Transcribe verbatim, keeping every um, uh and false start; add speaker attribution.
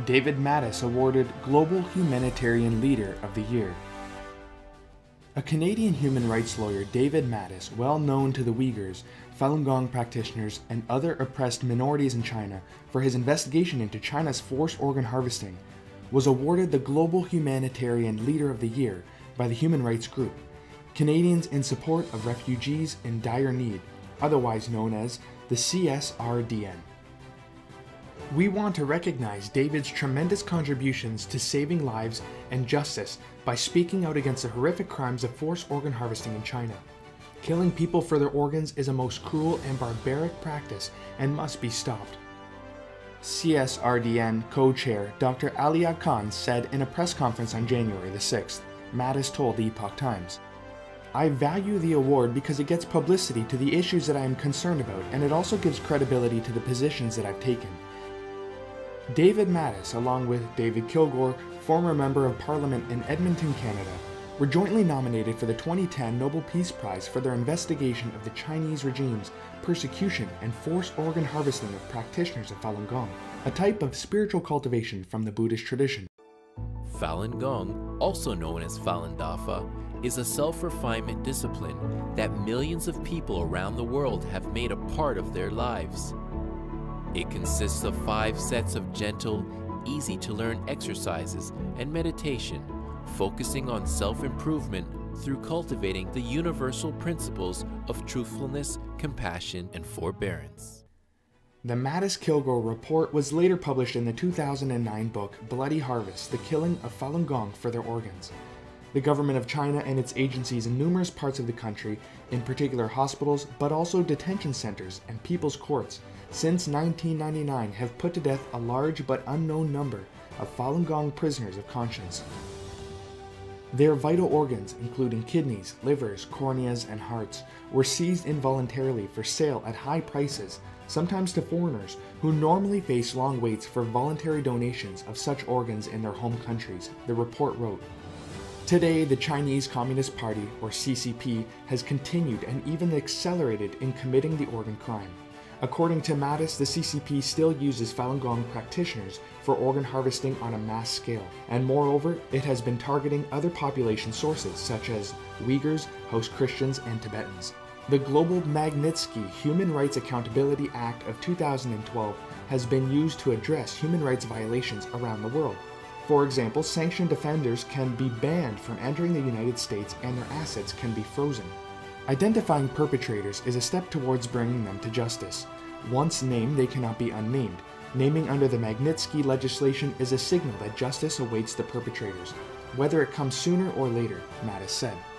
Speaker 1: David Mattis awarded Global Humanitarian Leader of the Year. A Canadian human rights lawyer, David Mattis, well known to the Uyghurs, Falun Gong practitioners, and other oppressed minorities in China for his investigation into China's forced organ harvesting, was awarded the Global Humanitarian Leader of the Year by the human rights group, Canadians in Support of Refugees in Dire Need, otherwise known as the C S R D N. We want to recognize David's tremendous contributions to saving lives and justice by speaking out against the horrific crimes of forced organ harvesting in China. Killing people for their organs is a most cruel and barbaric practice and must be stopped. C S R D N co-chair Doctor Alia Khan said in a press conference on January the sixth, Mattis told the Epoch Times, "I value the award because it gets publicity to the issues that I am concerned about, and it also gives credibility to the positions that I've taken." David Mattis, along with David Kilgour, former Member of Parliament in Edmonton, Canada, were jointly nominated for the twenty ten Nobel Peace Prize for their investigation of the Chinese regime's persecution and forced organ harvesting of practitioners of Falun Gong, a type of spiritual cultivation from the Buddhist tradition.
Speaker 2: Falun Gong, also known as Falun Dafa, is a self-refinement discipline that millions of people around the world have made a part of their lives. It consists of five sets of gentle, easy-to-learn exercises and meditation, focusing on self-improvement through cultivating the universal principles of truthfulness, compassion, and forbearance.
Speaker 1: The Mattis-Kilgour report was later published in the two thousand nine book Bloody Harvest: The Killing of Falun Gong for Their Organs. The government of China and its agencies in numerous parts of the country, in particular hospitals, but also detention centers and people's courts, since nineteen ninety-nine have put to death a large but unknown number of Falun Gong prisoners of conscience. Their vital organs, including kidneys, livers, corneas, and hearts, were seized involuntarily for sale at high prices, sometimes to foreigners who normally face long waits for voluntary donations of such organs in their home countries, the report wrote. Today, the Chinese Communist Party, or C C P, has continued and even accelerated in committing the organ crime. According to Mattis, the C C P still uses Falun Gong practitioners for organ harvesting on a mass scale, and moreover, it has been targeting other population sources such as Uyghurs, host Christians, and Tibetans. The Global Magnitsky Human Rights Accountability Act of two thousand twelve has been used to address human rights violations around the world. For example, sanctioned offenders can be banned from entering the United States and their assets can be frozen. Identifying perpetrators is a step towards bringing them to justice. Once named, they cannot be unnamed. Naming under the Magnitsky legislation is a signal that justice awaits the perpetrators, whether it comes sooner or later, Mattis said.